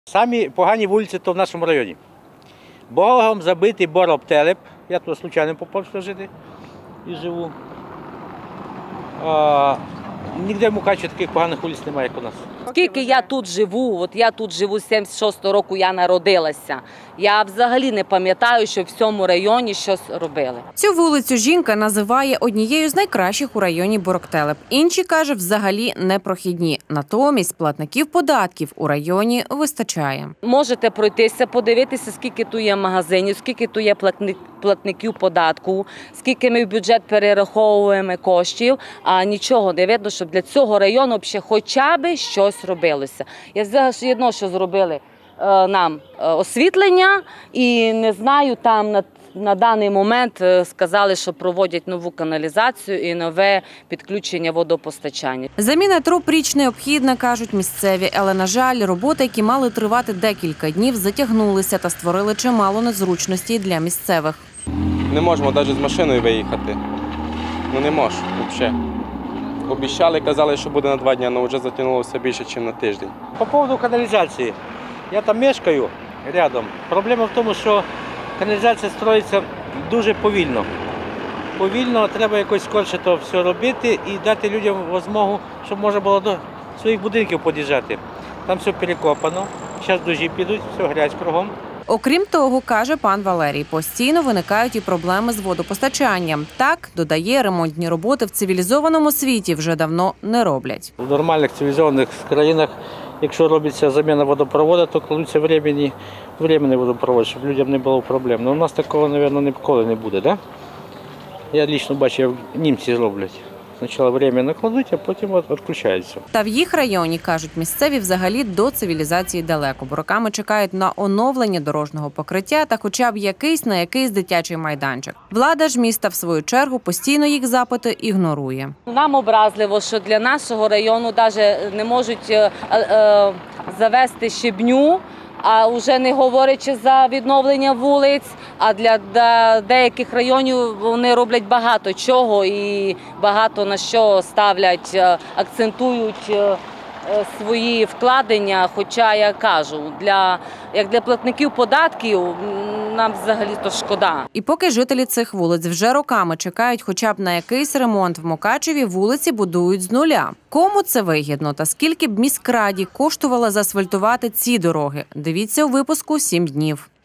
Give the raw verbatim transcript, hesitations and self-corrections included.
Самі погані вулиці то в нашому районі. Богом забитий Бороб-Телеп. Я тут случайно попав сюди жити і живу. А, ніде в Мукачеві таких поганих вулиць немає, як у нас. Скільки я тут живу, от я тут живу з сімдесят шостого року, я народилася. Я взагалі не пам'ятаю, що в цьому районі щось робили. Цю вулицю жінка називає однією з найкращих у районі Бороб-Телеп. Інші, каже, взагалі непрохідні. Натомість платників податків у районі вистачає. Можете пройтися, подивитися, скільки тут є магазинів, скільки тут є платників податку, скільки ми в бюджет перераховуємо коштів, а нічого не видно, щоб для цього району ще хоча б щось робилося. Я взагалі одно, що зробили нам освітлення, і не знаю, там на, на даний момент сказали, що проводять нову каналізацію і нове підключення водопостачання. Заміна труб річ необхідна, кажуть місцеві, але, на жаль, роботи, які мали тривати декілька днів, затягнулися та створили чимало незручностей для місцевих. Не можемо навіть з машиною виїхати. Ну не можу взагалі. Обіцяли, казали, що буде на два дні, але вже затягнулося більше, ніж на тиждень. По поводу каналізації. Я там мешкаю рядом. Проблема в тому, що каналізація строїться дуже повільно. Повільно, треба якось скорше то все робити і дати людям змогу, щоб можна було до своїх будинків під'їжджати. Там все перекопано, зараз дощі підуть, все грязь кругом. Окрім того, каже пан Валерій, постійно виникають і проблеми з водопостачанням. Так, додає, ремонтні роботи в цивілізованому світі вже давно не роблять. В нормальних цивілізованих країнах, якщо робиться заміна водопроводу, то кладуться временний, временний водопровод, щоб людям не було проблем. Але у нас такого, мабуть, ніколи не буде, да? Я лично бачу, як німці роблять. Спочатку временно кладуть, а потім відключаються. Та в їх районі, кажуть місцеві, взагалі до цивілізації далеко, бо роками чекають на оновлення дорожнього покриття та хоча б якийсь на якийсь дитячий майданчик. Влада ж міста, в свою чергу, постійно їх запити ігнорує. Нам образливо, що для нашого району навіть не можуть е, е, завести щебню, а вже не говорячи за відновлення вулиць, а для деяких районів вони роблять багато чого і багато на що ставлять, акцентують свої вкладення, хоча я кажу, для, як для платників податків нам взагалі-то шкода. І поки жителі цих вулиць вже роками чекають хоча б на якийсь ремонт в Мукачеві, вулиці будують з нуля. Кому це вигідно та скільки б міськраді коштувало заасфальтувати ці дороги? Дивіться у випуску «сім днів».